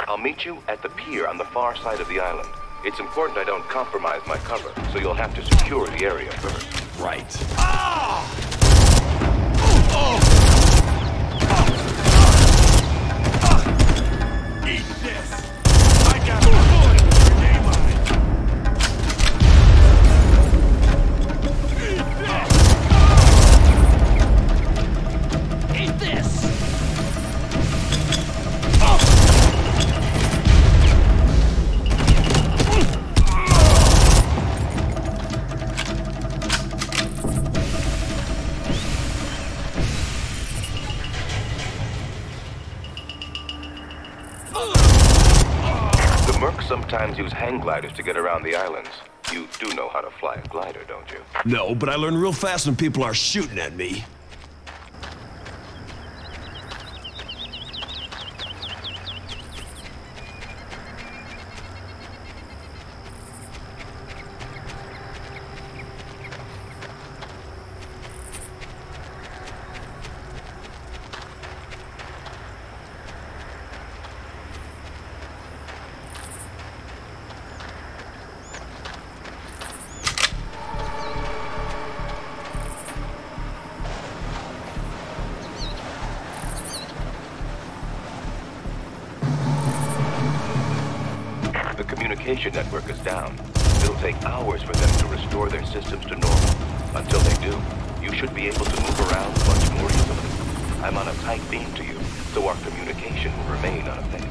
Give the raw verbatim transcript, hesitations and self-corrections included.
I'll meet you at the pier on the far side of the island. It's important I don't compromise my cover, so you'll have to secure the area first. Right. Ah! Oh! Eat this! I got a bullet in your name on it! Eat this! Eat this! The Mercs sometimes use hang gliders to get around the islands. You do know how to fly a glider, don't you? No, but I learn real fast when people are shooting at me. The communication network is down. It'll take hours for them to restore their systems to normal. Until they do, you should be able to move around much more easily. I'm on a tight beam to you, so our communication will remain unaffected.